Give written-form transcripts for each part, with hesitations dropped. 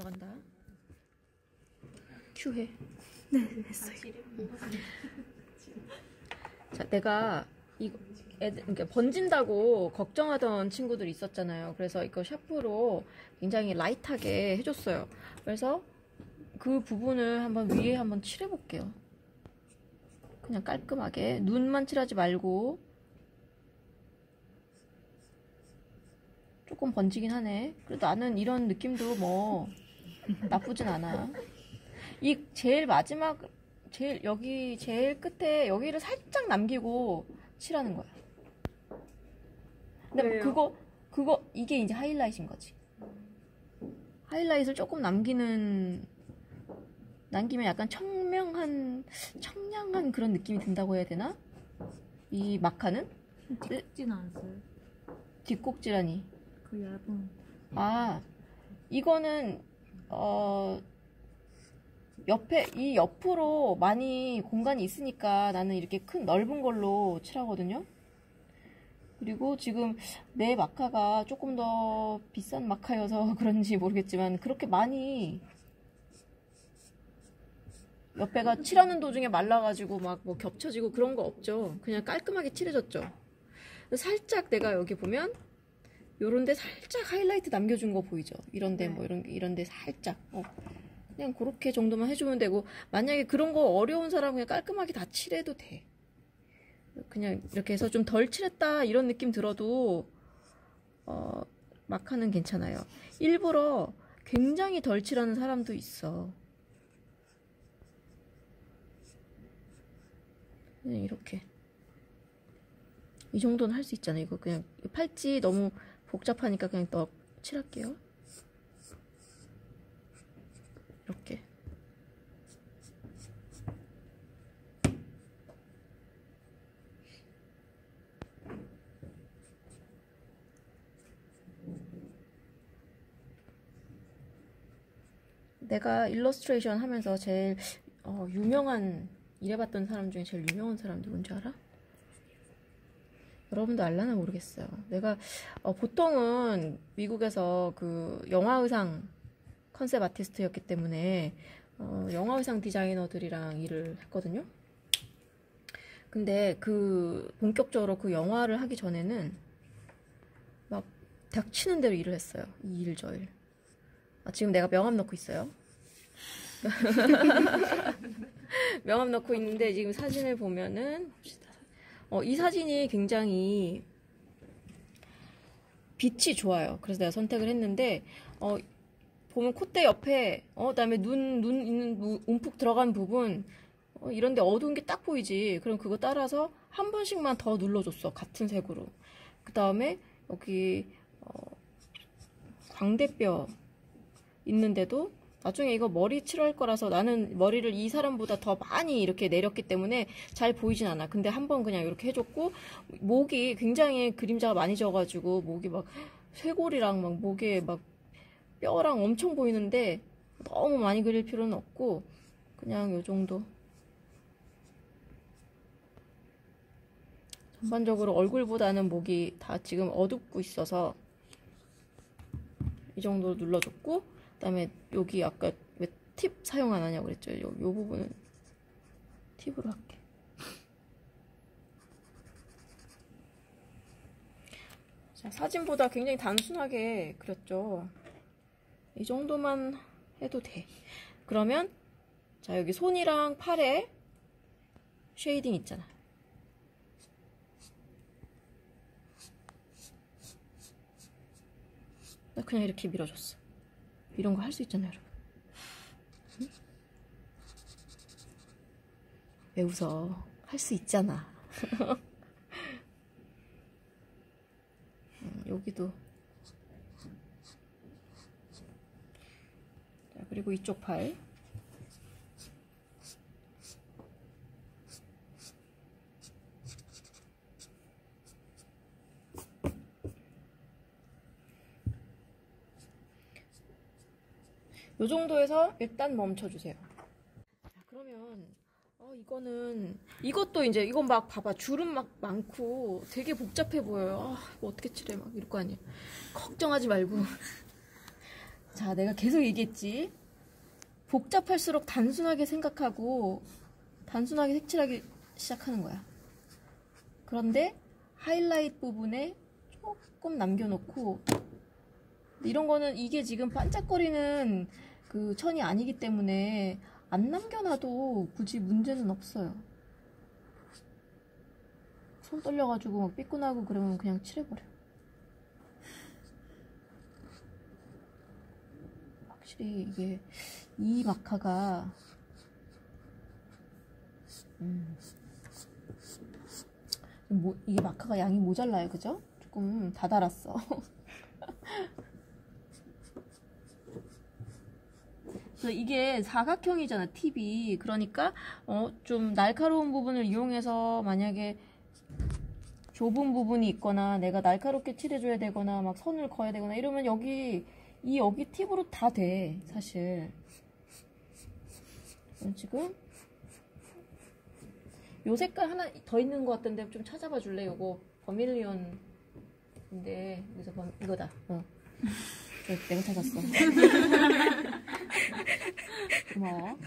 들어간다. 큐해. 네, 했어요. 자, 내가 이거 그러니까 번진다고 걱정하던 친구들이 있었잖아요. 그래서 이거 샤프로 굉장히 라이트하게 해줬어요. 그래서 그 부분을 한번 위에 한번 칠해볼게요. 그냥 깔끔하게 눈만 칠하지 말고. 조금 번지긴 하네. 그래도 나는 이런 느낌도 뭐 나쁘진 않아. 이 제일 마지막 여기 제일 끝에 여기를 살짝 남기고 칠하는 거야. 근데 그거 이게 이제 하이라이트인 거지. 하이라이트를 조금 남기면 약간 청량한 그런 느낌이 든다고 해야 되나? 이 마카는? 뒷꼭지는 안 써요. 뒷꼭지라니. 그 얇은. 아, 이거는 옆으로 많이 공간이 있으니까 나는 이렇게 큰 넓은 걸로 칠하거든요. 그리고 지금 내 마카가 조금 더 비싼 마카여서 그런지 모르겠지만 그렇게 많이 옆에가 칠하는 도중에 말라가지고 막 뭐 겹쳐지고 그런 거 없죠. 그냥 깔끔하게 칠해졌죠. 살짝 내가 여기 보면 요런데 살짝 하이라이트 남겨준 거 보이죠? 이런데 뭐 이런데 살짝 그냥 그렇게 정도만 해주면 되고, 만약에 그런 거 어려운 사람은 그냥 깔끔하게 다 칠해도 돼. 그냥 이렇게 해서 좀 덜 칠했다 이런 느낌 들어도 마카는 괜찮아요. 일부러 굉장히 덜 칠하는 사람도 있어. 그냥 이렇게 이 정도는 할 수 있잖아. 이거 그냥 팔찌 너무 복잡하니까 그냥 더 칠할게요. 이렇게. 내가 일러스트레이션 하면서 제일 일해봤던 사람 중에 제일 유명한 사람 누군지 알아? 여러분도 알라나 모르겠어요. 내가 보통은 미국에서 그 영화 의상 컨셉 아티스트였기 때문에 영화 의상 디자이너들이랑 일을 했거든요. 근데 본격적으로 그 영화를 하기 전에는 막 닥치는 대로 일을 했어요. 이 일 저 일. 지금 내가 명함 넣고 있어요. 명함 넣고 있는데 지금 사진을 보면은 봅시다. 이 사진이 굉장히 빛이 좋아요. 그래서 내가 선택을 했는데 보면 콧대 옆에 그다음에 눈 있는 움푹 들어간 부분 이런데 어두운 게 딱 보이지. 그럼 그거 따라서 한 번씩만 더 눌러줬어. 같은 색으로. 그 다음에 여기 광대뼈 있는데도 나중에 이거 머리 칠할 거라서 나는 머리를 이 사람보다 더 많이 이렇게 내렸기 때문에 잘 보이진 않아. 근데 한번 그냥 이렇게 해줬고, 목이 굉장히 그림자가 많이 져가지고 목이 막 쇄골이랑 막 목에 막 뼈랑 엄청 보이는데 너무 많이 그릴 필요는 없고 그냥 요 정도. 전반적으로 얼굴보다는 목이 다 지금 어둡고 있어서 이 정도 눌러줬고, 그 다음에 여기 아까 왜 팁 사용 안 하냐고 그랬죠. 요 부분은 팁으로 할게. 자, 사진보다 굉장히 단순하게 그렸죠. 이 정도만 해도 돼. 그러면 자, 여기 손이랑 팔에 쉐이딩 있잖아. 나 그냥 이렇게 밀어줬어. 이런 거 할 수 있잖아요, 여러분. 응? 왜 웃어? 할 수 있잖아. 여기도. 자, 그리고 이쪽 팔. 요 정도에서 일단 멈춰주세요. 자, 그러면 이것도 이제 이건 막 봐봐, 주름 막 많고 되게 복잡해 보여요. 이거 어떻게 칠해 막 이럴 거 아니에요. 걱정하지 말고 자, 내가 계속 얘기했지. 복잡할수록 단순하게 생각하고 단순하게 색칠하기 시작하는 거야. 그런데 하이라이트 부분에 조금 남겨놓고, 이런 거는 이게 지금 반짝거리는 그 천이 아니기 때문에 안 남겨놔도 굳이 문제는 없어요. 손 떨려가지고 막 삐꾸나고 그러면 그냥 칠해버려. 확실히 이게 이 마카가 이게 마카가 양이 모자라요, 그죠? 조금 다 달았어. 그래서 이게 사각형이잖아, 팁이. 그러니까 좀 날카로운 부분을 이용해서 만약에 좁은 부분이 있거나 내가 날카롭게 칠해줘야 되거나 막 선을 그어야 되거나 이러면 여기 팁으로 다 돼, 사실. 지금 요 색깔 하나 더 있는 것 같던데 좀 찾아봐 줄래? 요거 버밀리온인데 그래서 이거다. 내가 찾았어. 고마워.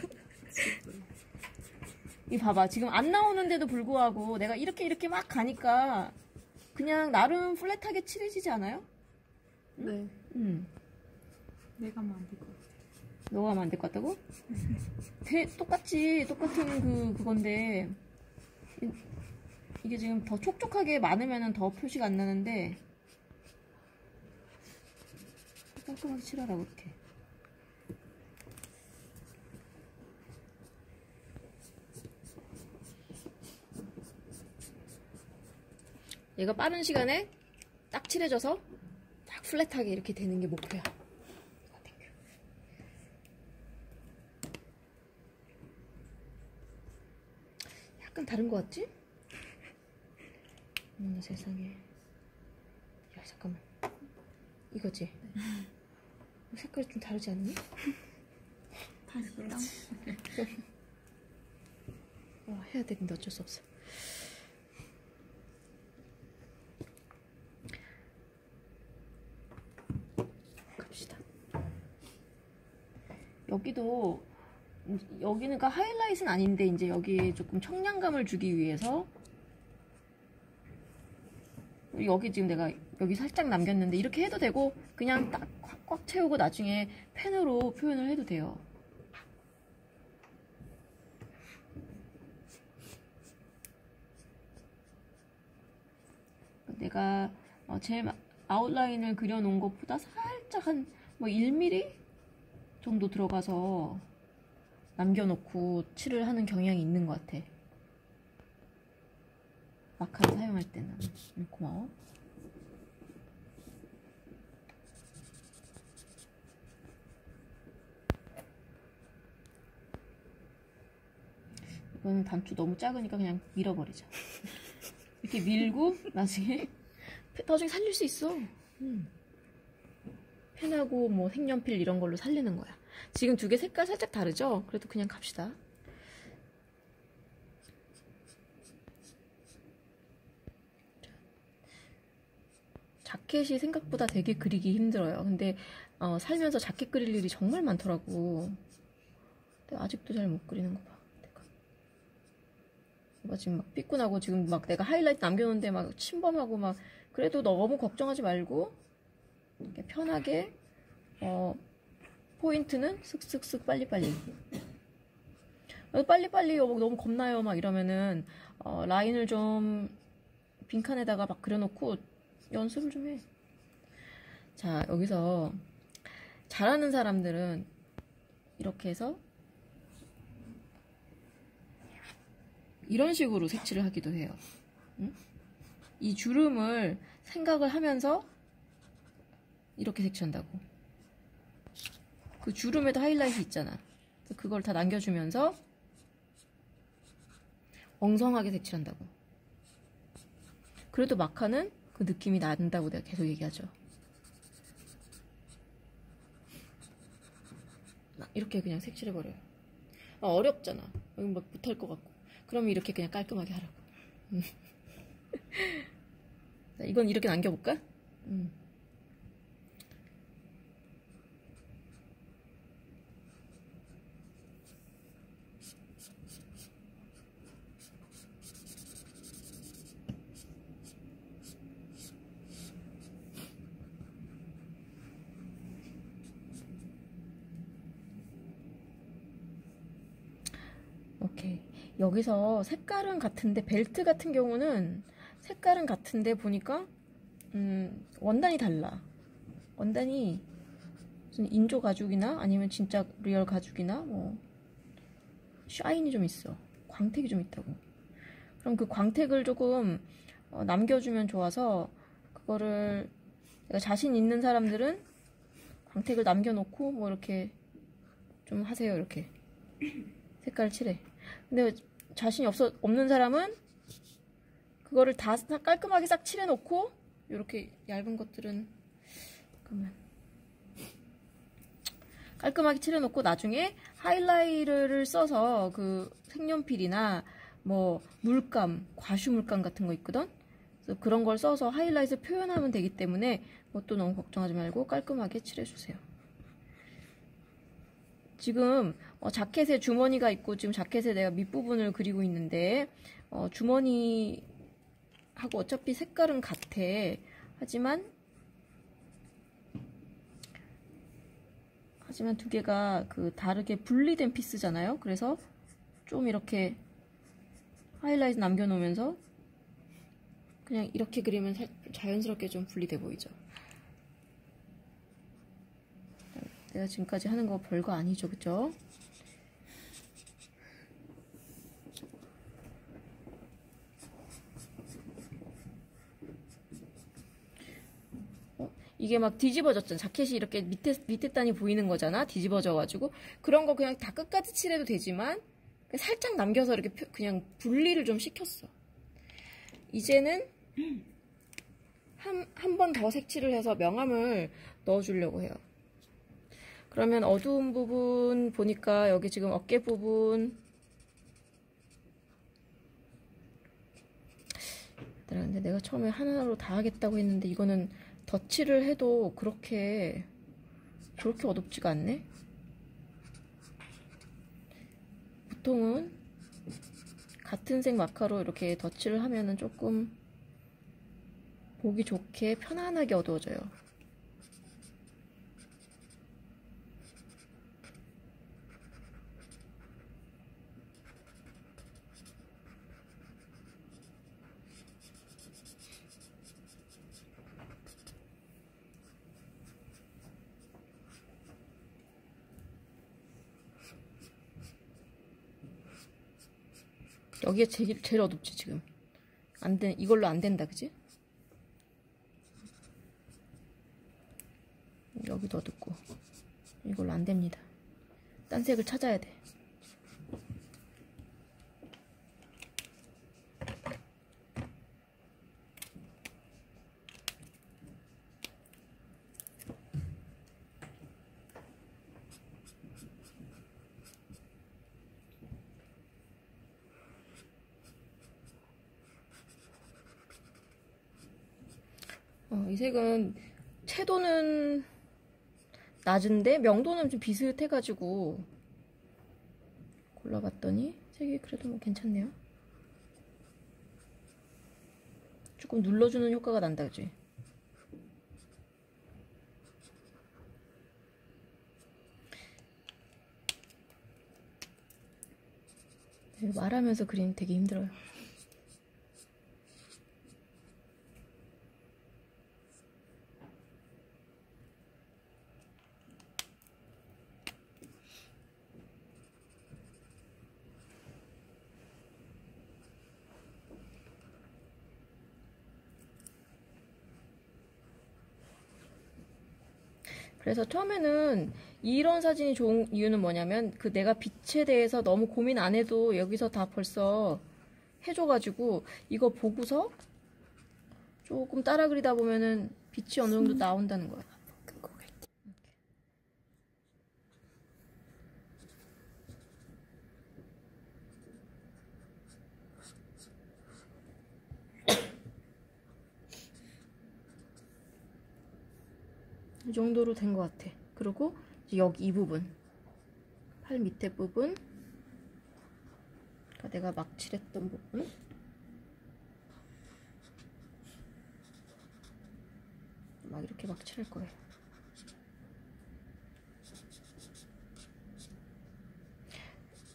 이 봐봐, 지금 안 나오는데도 불구하고 내가 이렇게 막 가니까 그냥 나름 플랫하게 칠해지지 않아요? 네. 내가 하면 안 될 것 같아. 너가 하면 안 될 것 같다고? 똑같은 그건데 이게 지금 더 촉촉하게 많으면 더 표시가 안 나는데 깔끔하게 칠하라고 이렇게. 얘가 빠른 시간에 딱 칠해져서 딱 플랫하게 이렇게 되는 게 목표야. 약간 다른 것 같지? 세상에. 야, 잠깐만. 이거지? 색깔이 좀 다르지 않니? 다시 그렇지. 해야 돼. 근데 어쩔 수 없어. 갑시다. 여기는 그러니까 하이라이트는 아닌데 이제 여기에 조금 청량감을 주기 위해서 여기 지금 내가 여기 살짝 남겼는데 이렇게 해도 되고 그냥 딱 꽉 채우고 나중에 펜으로 표현을 해도 돼요. 내가 제 아웃라인을 그려놓은 것보다 살짝 한 뭐 1mm 정도 들어가서 남겨놓고 칠을 하는 경향이 있는 것 같아. 마카를 사용할 때는. 고마워. 이거는 단추 너무 작으니까 그냥 밀어버리자. 이렇게 밀고 나중에 살릴 수 있어. 펜하고 뭐 색연필 이런 걸로 살리는 거야. 지금 두 개 색깔 살짝 다르죠? 그래도 그냥 갑시다. 자켓이 생각보다 되게 그리기 힘들어요. 근데 살면서 자켓 그릴 일이 정말 많더라고. 근데 아직도 잘 못 그리는 거 봐. 내가 지금 막 삐꾸나고 지금 막 내가 하이라이트 남겨놓는데 막 침범하고 막 그래도 너무 걱정하지 말고 이렇게 편하게 포인트는 슥슥슥 빨리빨리 너무 겁나요 막 이러면은 라인을 좀 빈칸에다가 막 그려놓고 연습을 좀 해. 자, 여기서 잘하는 사람들은 이렇게 해서 이런 식으로 색칠을 하기도 해요. 응? 이 주름을 생각을 하면서 이렇게 색칠한다고. 그 주름에도 하이라이트 있잖아. 그걸 다 남겨주면서 엉성하게 색칠한다고. 그래도 마카는 그 느낌이 난다고 내가 계속 얘기하죠. 이렇게 그냥 색칠해버려요. 어렵잖아. 여기 막 못할 것 같고. 그러면 이렇게 그냥 깔끔하게 하라고. 자, 이건 이렇게 남겨볼까? 오케이. 여기서 색깔은 같은데 벨트 같은 경우는 색깔은 같은데 보니까 원단이 달라. 원단이 무슨 인조 가죽이나 아니면 진짜 리얼 가죽이나 뭐 샤인이 좀 있어. 광택이 좀 있다고. 그럼 그 광택을 조금 남겨주면 좋아서 그거를 내가 자신 있는 사람들은 광택을 남겨놓고 뭐 이렇게 좀 하세요. 이렇게 색깔을 칠해. 근데 자신이 없는 사람은 그거를 다 깔끔하게 싹 칠해놓고 이렇게 얇은 것들은 그러면 깔끔하게 칠해놓고 나중에 하이라이터를 써서 그 색연필이나 뭐 물감, 과슈 물감 같은 거 있거든? 그래서 그런 걸 써서 하이라이트를 표현하면 되기 때문에 그것도 너무 걱정하지 말고 깔끔하게 칠해주세요. 지금 자켓에 주머니가 있고 지금 자켓에 내가 밑부분을 그리고 있는데 주머니하고 어차피 색깔은 같아. 하지만 두 개가 그 다르게 분리된 피스잖아요. 그래서 좀 이렇게 하이라이트 남겨놓으면서 그냥 이렇게 그리면 자연스럽게 좀 분리돼 보이죠. 내가 지금까지 하는 거 별거 아니죠, 그죠? 이게 막 뒤집어졌잖아. 자켓이 이렇게 밑에 단이 보이는 거잖아. 뒤집어져가지고. 그런 거 그냥 다 끝까지 칠해도 되지만, 살짝 남겨서 이렇게 그냥 분리를 좀 시켰어. 이제는 한 번 더 색칠을 해서 명암을 넣어주려고 해요. 그러면 어두운 부분 보니까 여기 지금 어깨 부분. 근데 내가 처음에 하나로 다 하겠다고 했는데 이거는 덧칠을 해도 그렇게 어둡지가 않네. 보통은 같은 색 마카로 이렇게 덧칠을 하면은 조금 보기 좋게 편안하게 어두워져요. 여기가 제일 어둡지, 지금. 이걸로 안 된다, 그지? 여기도 어둡고. 이걸로 안 됩니다. 딴 색을 찾아야 돼. 이 색은 채도는 낮은데 명도는 좀 비슷해가지고 골라봤더니 색이 그래도 뭐 괜찮네요. 조금 눌러주는 효과가 난다, 그지? 말하면서 그리는 되게 힘들어요. 그래서 처음에는 이런 사진이 좋은 이유는 뭐냐면 그 내가 빛에 대해서 너무 고민 안 해도 여기서 다 벌써 해줘가지고 이거 보고서 조금 따라 그리다 보면은 빛이 어느 정도 나온다는 거야. 이 정도로 된 것 같아. 그리고 이제 여기 이 부분, 팔 밑에 부분, 그러니까 내가 막 칠했던 부분, 막 이렇게 막 칠할 거예요.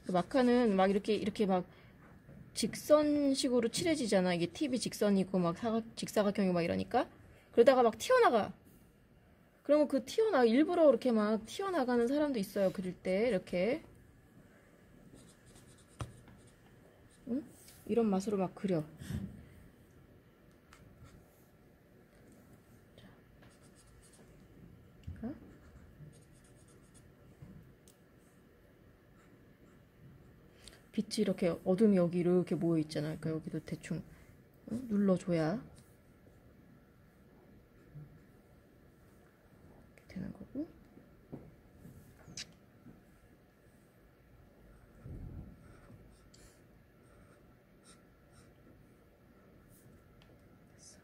마카는 막 이렇게 막 직선식으로 칠해지잖아. 이게 팁이 직선이고 막 직사각형이고 막 이러니까. 그러다가 막 튀어나가. 그러면 일부러 이렇게 막 튀어나가는 사람도 있어요. 그릴 때 이렇게. 응? 이런 맛으로 막 그려. 자. 빛이 이렇게 어둠이 여기 이렇게 모여 있잖아. 그러니까 여기도 대충 눌러줘야 이렇게 되는 거고. 됐어.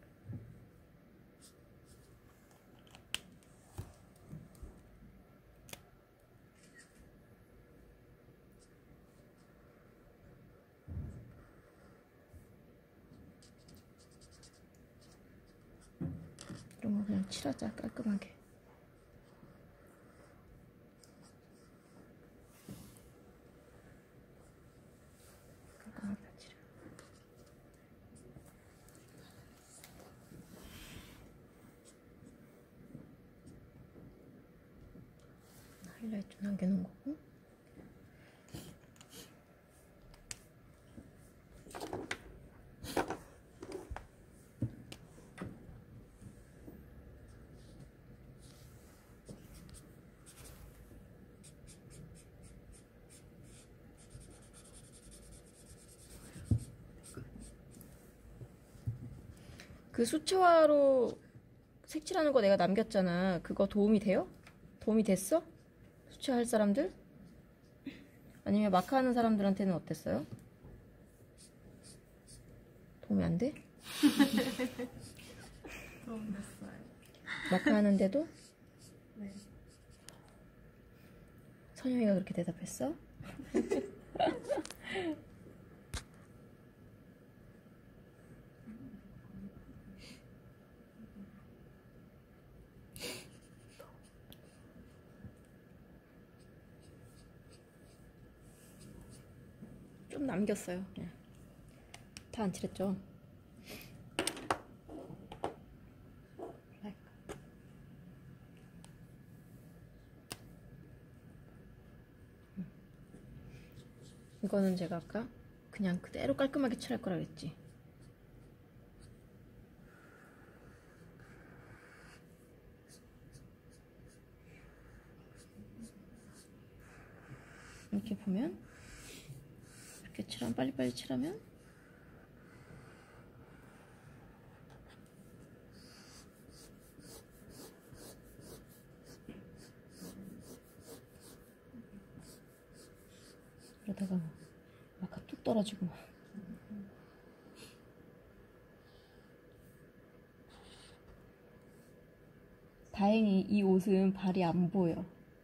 이런 거 그냥 칠하자, 깔끔하게. 깔끔하게 다 칠해. 하이라이트 좀 남겨놓은 거고. 그 수채화로 색칠하는 거 내가 남겼잖아. 그거 도움이 돼요? 도움이 됐어? 수채화 할 사람들? 아니면 마카 하는 사람들한테는 어땠어요? 도움이 안 돼? 도움 됐어요. 마카 하는데도? 네. 선영이가 그렇게 대답했어? 좀 남겼어요. 그냥. 다 안 칠했죠? 이거는 제가 아까 그냥 그대로 깔끔하게 칠할 거라 그랬지. 이렇게 보면 이렇게 칠하면 빨리빨리 칠하면 그러다가 아까 뚝 떨어지고 다행히 이 옷은 발이 안 보여.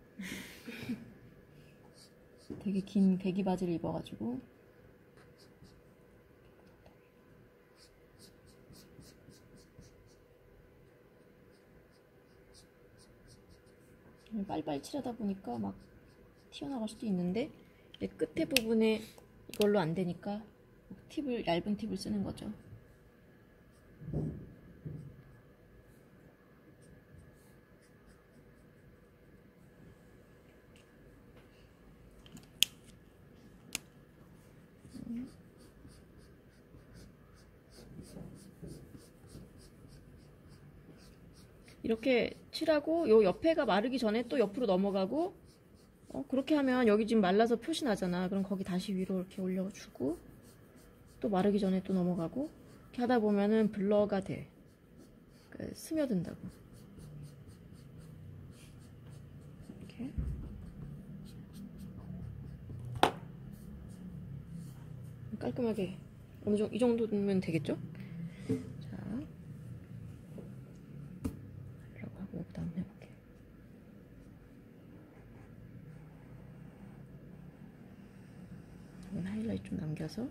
되게 긴 배기 바지를 입어가지고 빨리빨리 칠하다 보니까 막 튀어나갈 수도 있는데 끝에 부분에 이걸로 안 되니까 얇은 팁을 쓰는 거죠. 이렇게 칠하고 요 옆에가 마르기 전에 또 옆으로 넘어가고 그렇게 하면 여기 지금 말라서 표시 나잖아. 그럼 거기 다시 위로 이렇게 올려주고 또 마르기 전에 또 넘어가고 이렇게 하다 보면은 블러가 돼. 스며든다고. 이렇게. 깔끔하게 어느 정도 이 정도면 되겠죠? 자, 하려고 하고 여기다 한번 해볼게. 이건 하이라이트 좀 남겨서.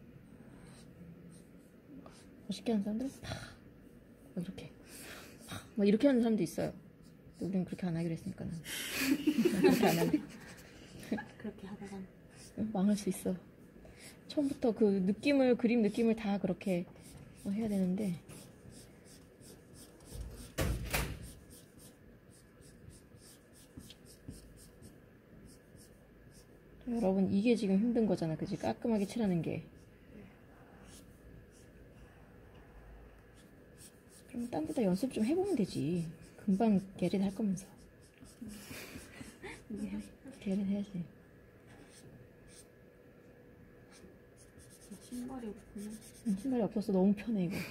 멋있게 하는 사람들은 팍 이렇게 팍 뭐 이렇게 하는 사람도 있어요. 근데 우리는 그렇게 안 하기로 했으니까. 난 그렇게 안 할래. 그렇게 하다가 망할 수 있어. 처음부터 그 느낌을, 그림 느낌을 다 그렇게 해야 되는데. 여러분, 이게 지금 힘든 거잖아. 그지? 깔끔하게 칠하는 게. 그럼 딴 데다 연습 좀 해보면 되지. 금방 게릿 할 거면서. 게릿 해야지. 신발이 없구나. 신발이 없어서 너무 편해, 이거.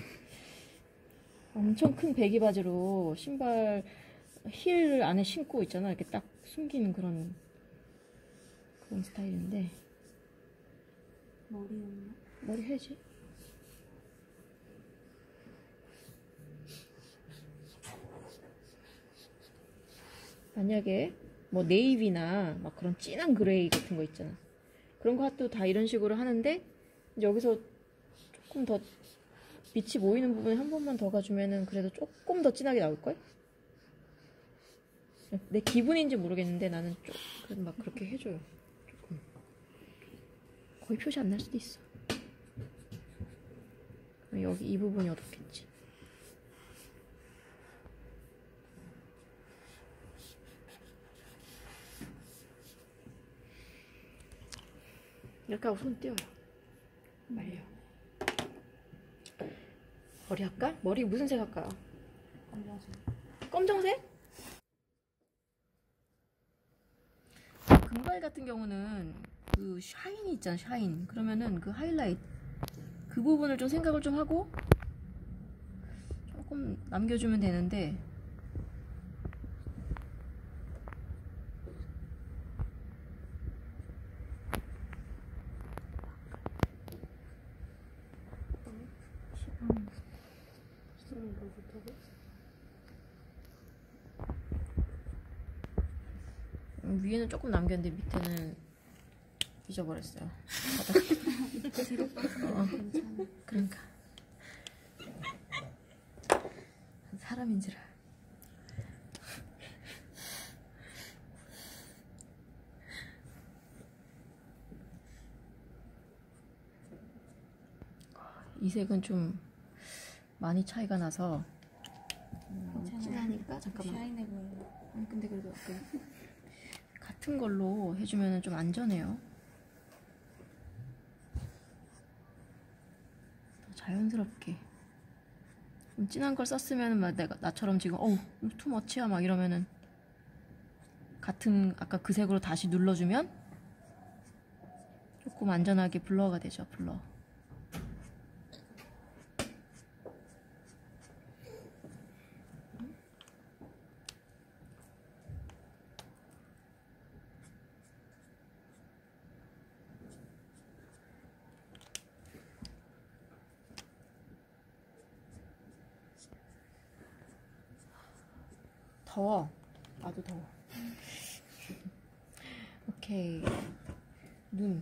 엄청 큰 배기 바지로 신발 힐 안에 신고 있잖아. 이렇게 딱 숨기는 그런 스타일인데. 머리 없나? 머리 해야지. 만약에 뭐 네이비나 막 그런 진한 그레이 같은 거 있잖아. 그런 것도 다 이런 식으로 하는데 여기서 조금 더 빛이 보이는 부분에 한 번만 더 가주면은 그래도 조금 더 진하게 나올걸? 내 기분인지 모르겠는데 나는 좀 막 그렇게 해줘요. 조금. 거의 표시 안 날 수도 있어. 그럼 여기 이 부분이 어둡겠지. 이렇게 하고 손 띄워요. 말려. 머리 할까? 머리 무슨 색 할까요? 검정색? 금발 같은 경우는 그 샤인이 있잖아, 샤인. 그러면은 그 하이라이트 그 부분을 좀 생각을 좀 하고 조금 남겨주면 되는데 위에는 조금 남겼는데 밑에는 잊어버렸어요. 그러니까 사람인지라. 이 색은 좀 많이 차이가 나서 진하니까 잠깐만. 샤인해 보여요. 아니 근데 그래도 같은 걸로 해주면 좀 안전해요. 더 자연스럽게. 좀 진한 걸 썼으면 막 나처럼 지금 투머치야 막 이러면은 같은 아까 그 색으로 다시 눌러주면 조금 안전하게 블러가 되죠. 블러. 더워. 나도 더워. 오케이. 눈.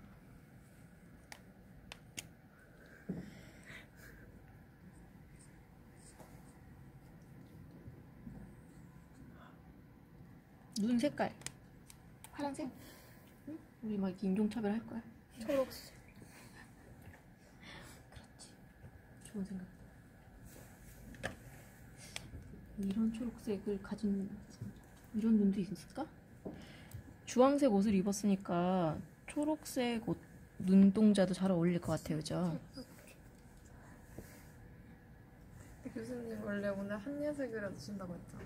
눈 색깔. 파란색? 응? 우리 막 이렇게 인종차별 할 거야. 초록색. 그렇지. 좋은 생각. 이런 초록색을 가진 이런 눈도 있을까? 주황색 옷을 입었으니까 초록색 옷 눈동자도 잘 어울릴 것 같아요, 그죠? 교수님 원래 오늘 한예색이라도 준다고 했잖아.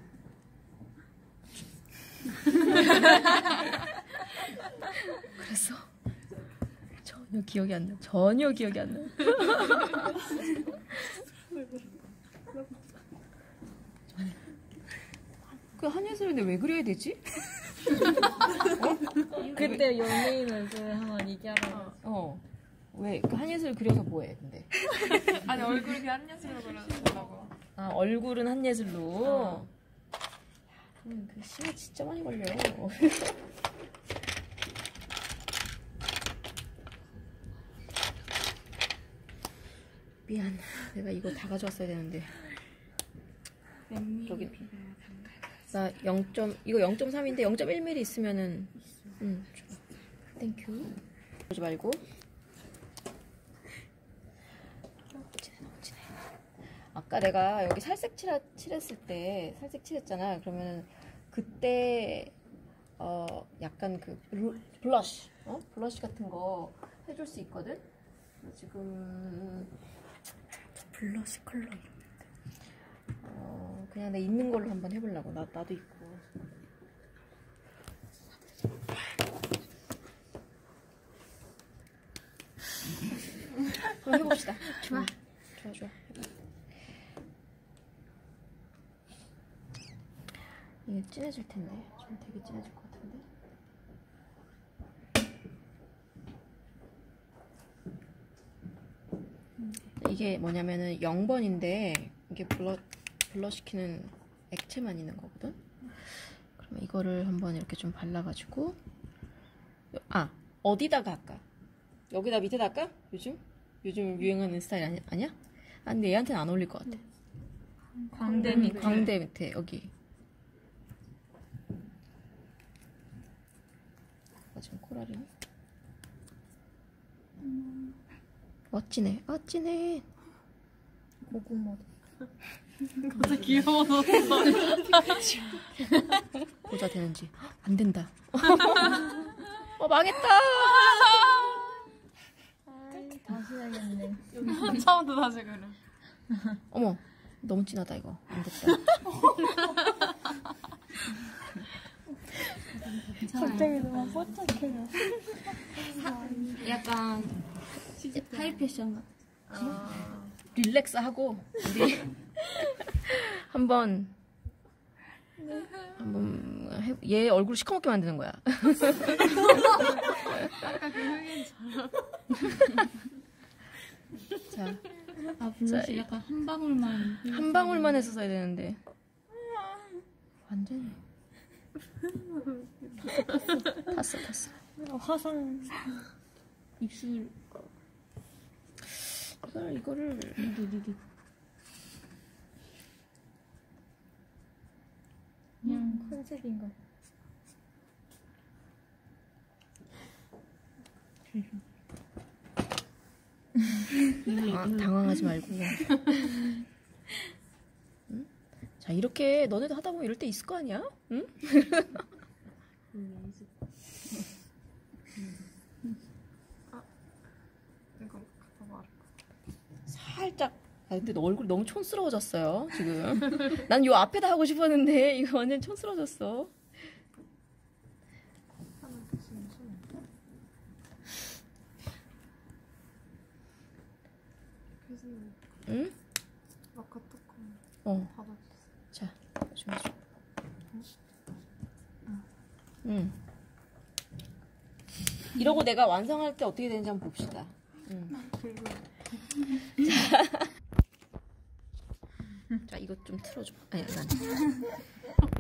그래서 전혀 기억이 안 나. 전혀 기억이 안 나. 그 한예슬인데 왜 그래야 되지? 그때 연예인 얼굴 한번 얘기하러. 왜 그 한예슬 그려서 뭐해? 근데 아니 얼굴 그냥 한예슬로 그려준다고. 아 얼굴은 한예슬로. 그 시간 진짜 많이 걸려. 미안. 내가 이거 다 가져왔어야 되는데. 저기 나 0. 이거 0.3인데 0.1mm 있으면은 좋아. 땡큐. 그러지 말고. 너무 진해. 아까 내가 여기 살색 칠했을 때 살색 칠했잖아. 그러면 그때 약간 그 블러쉬 블러쉬 같은 거 해줄 수 있거든. 지금 블러쉬 컬러 있는데. 그냥 내 있는 걸로 한번 해보려고. 나도 있고. 그럼 해봅시다. 좋아. 좋아. 이게 진해질 텐데. 좀 되게 진해질 것 같은데. 이게 뭐냐면은 0번인데 이게 블러시키는 액체만 있는 거거든. 그러면 이거를 한번 이렇게 좀 발라가지고 어디다가 할까? 여기다 밑에다 할까? 요즘 유행하는 스타일 아니야? 근데 얘한테는 안 어울릴 것 같아. 광대 밑에. 광대 밑에 여기. 지금 코랄이야. 어찌네. 고구마. 진짜 귀여워서. 보자 되는지. 안 된다. 망했다. 다시 해야겠네. 처음부터 다시 그래. 어머, 너무 진하다 이거. 안 됐다. 갑자기 너무 뽀짝해요. 약간 하이 패션 같아. 릴렉스 하고 우리 한번 얘 얼굴 시커멓게 만드는 거야. 아까 그 흑인처럼. 자, 블러쉬 약간 한 방울만. 한 방울만 해서 써야 되는데 완전히 탔어. 화상. 입술. 이거를 그냥 컨셉인 거. 당황하지 말고. 응? 자, 이렇게 너네도 하다 보면 이럴 때 있을 거 아니야? 응? 이거 갖다 봐. 살짝. 근데 너 얼굴 너무 촌스러워졌어요 지금. 난 요 앞에다 하고 싶었는데 이거 완전 촌스러워졌어. 응? 아까 뚜껑 닫아줬어. 자, 좀 해줘. 응. 이러고 내가 완성할 때 어떻게 되는지 한번 봅시다. 자, 이것 좀 틀어줘. 아니, 난.